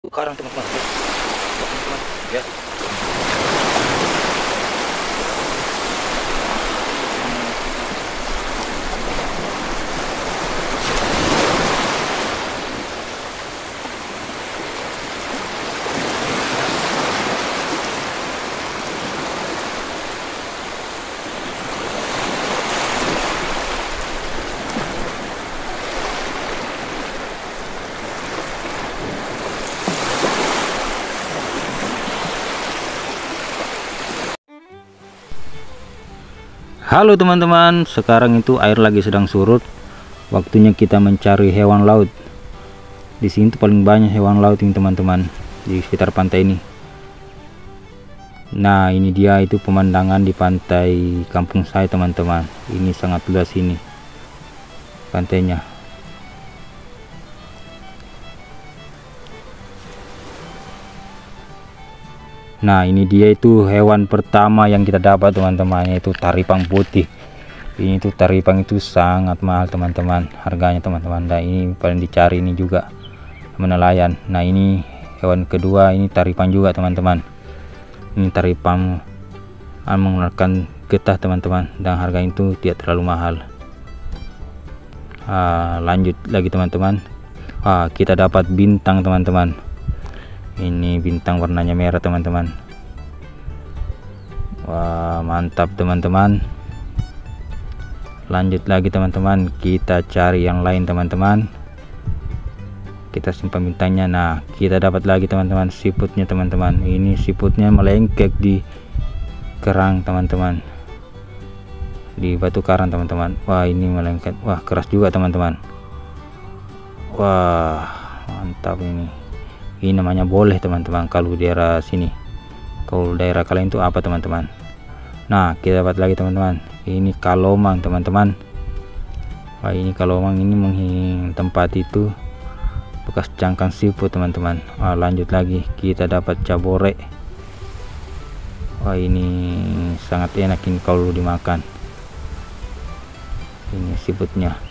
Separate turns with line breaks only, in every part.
Sekarang teman-teman, teman-teman, ya. Halo teman-teman, sekarang itu air lagi sedang surut. Waktunya kita mencari hewan laut. Di sini tuh paling banyak hewan laut ini teman-teman, di sekitar pantai ini. Nah, ini dia itu pemandangan di pantai kampung saya teman-teman. Ini sangat luas ini pantainya. Nah, ini dia itu hewan pertama yang kita dapat teman-teman, yaitu taripang putih. Ini tuh taripang itu sangat mahal teman-teman harganya teman-teman. Dan ini paling dicari ini juga nelayan. Nah, ini hewan kedua, ini taripang juga teman-teman. Ini taripang mengeluarkan getah teman-teman, dan harga itu tidak terlalu mahal. Lanjut lagi teman-teman. Kita dapat bintang teman-teman. Ini bintang warnanya merah teman-teman. Wah, mantap teman-teman. Lanjut lagi teman-teman, kita cari yang lain teman-teman. Kita simpan bintangnya. Nah, kita dapat lagi teman-teman siputnya teman-teman. Ini siputnya melengkek di kerang teman-teman, di batu karang teman-teman. Wah, ini melengket. Wah, keras juga teman-teman. Wah, mantap ini. Ini namanya boleh teman-teman kalau daerah sini. Kalau daerah kalian itu apa teman-teman? Nah, kita dapat lagi teman-teman. Ini kalomang teman-teman. Wah, ini kalomang ini tempat itu bekas cangkang siput teman-teman. Lanjut lagi, kita dapat cabore. Wah, ini sangat enak ini kalau dimakan. Ini siputnya.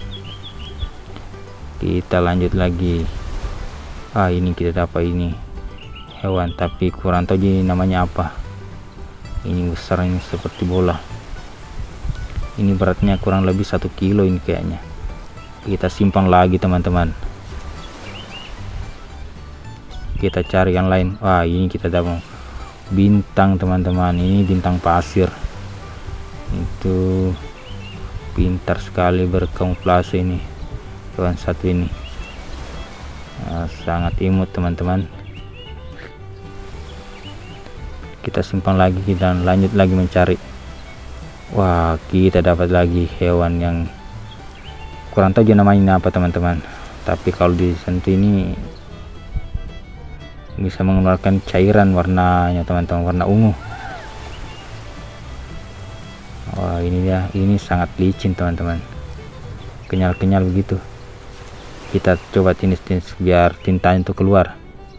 Kita lanjut lagi. Ini kita dapat ini hewan, tapi kurang tahu jadi namanya apa. Ini besar, ini seperti bola. Ini beratnya kurang lebih 1 kilo ini kayaknya. Kita simpan lagi teman-teman. Kita cari yang lain. Ini kita dapat bintang teman-teman. Ini bintang pasir. Itu pintar sekali berkamuflase ini hewan satu ini. Sangat imut teman-teman. Kita simpan lagi dan lanjut lagi mencari. Wah, kita dapat lagi hewan yang kurang tahu namanya apa teman-teman, tapi kalau disentuh ini bisa mengeluarkan cairan warnanya teman-teman, warna ungu. Wah, ini dia, ini sangat licin teman-teman, kenyal-kenyal begitu. Kita coba tinis biar tintanya itu keluar.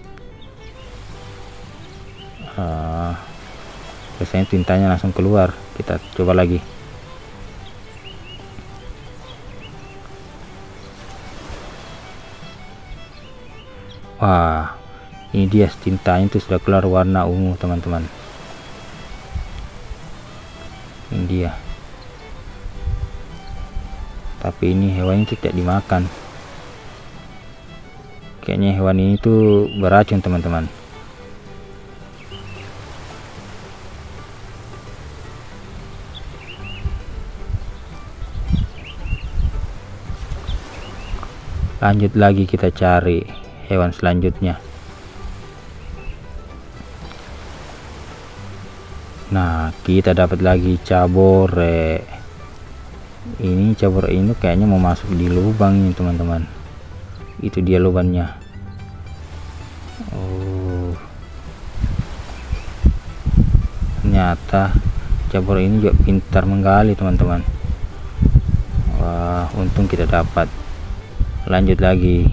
Biasanya tintanya langsung keluar. Kita coba lagi. Wah, ini dia tintanya itu sudah keluar warna ungu teman-teman. Ini dia. Tapi ini hewan itu tidak dimakan. Kayaknya hewan ini tuh beracun teman-teman. Lanjut lagi, kita cari hewan selanjutnya. Nah, kita dapat lagi cabore. Ini cabore ini kayaknya mau masuk di lubang ini teman-teman. Itu dia lubangnya. Ternyata cabore ini juga pintar menggali teman-teman. Wah, untung kita dapat. Lanjut lagi.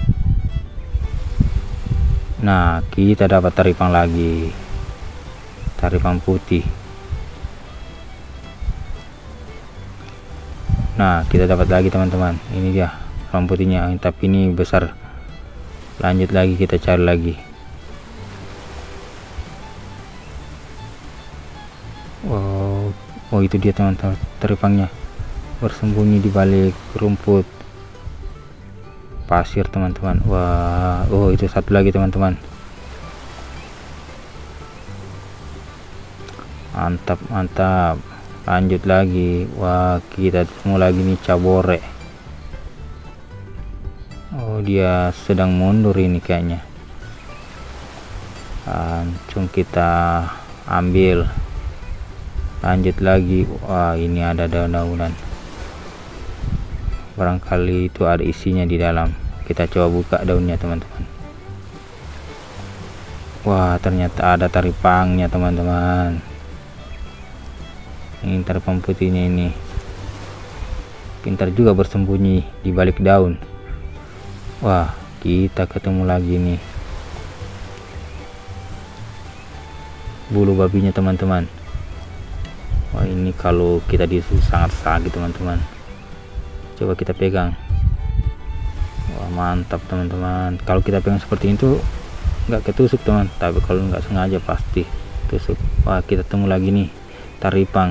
Nah, kita dapat taripang lagi, taripang putih. Nah, kita dapat lagi teman-teman. Ini dia taripang putihnya, tapi ini besar. Lanjut lagi, kita cari lagi. Wow, oh itu dia teman-teman, teripangnya bersembunyi di balik rumput pasir teman-teman. Wah, oh itu satu lagi teman-teman. Mantap mantap, lanjut lagi. Wah, kita ketemu lagi nih cabore. Oh, dia sedang mundur ini kayaknya. Langsung kita ambil, lanjut lagi. Wah, ini ada daun-daunan, barangkali itu ada isinya di dalam. Kita coba buka daunnya teman-teman. Wah, ternyata ada taripangnya teman-teman. Ini taripang putihnya ini pintar juga bersembunyi di balik daun. Wah, kita ketemu lagi nih bulu babinya teman-teman. Wah, ini kalau kita ditusuk sangat sakit teman-teman. Coba kita pegang. Wah, mantap teman-teman. Kalau kita pegang seperti itu nggak ketusuk teman, tapi kalau nggak sengaja pasti tusuk. Wah, kita ketemu lagi nih taripang.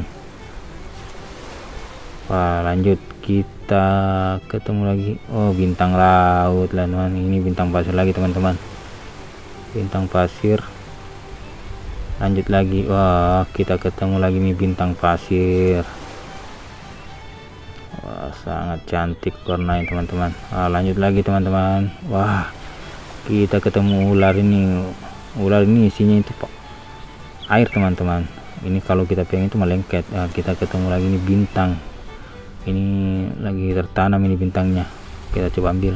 Wah, lanjut kita ketemu lagi. Oh, bintang laut lah teman. Ini bintang pasir lagi teman-teman, bintang pasir. Lanjut lagi. Wah, kita ketemu lagi nih bintang pasir. Wah, sangat cantik warnanya teman-teman. Lanjut lagi teman-teman. Wah, kita ketemu ular ini. Ular ini isinya itu air teman-teman. Ini kalau kita pengen itu melengket. Kita ketemu lagi nih bintang. Ini lagi tertanam ini bintangnya. Kita coba ambil.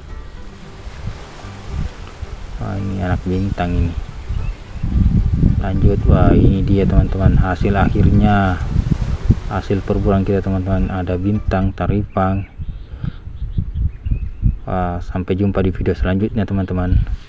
Ini anak bintang ini. Lanjut. Wah, ini dia teman-teman hasil akhirnya, hasil perburuan kita teman-teman. Ada bintang taripang. Wah, sampai jumpa di video selanjutnya teman-teman.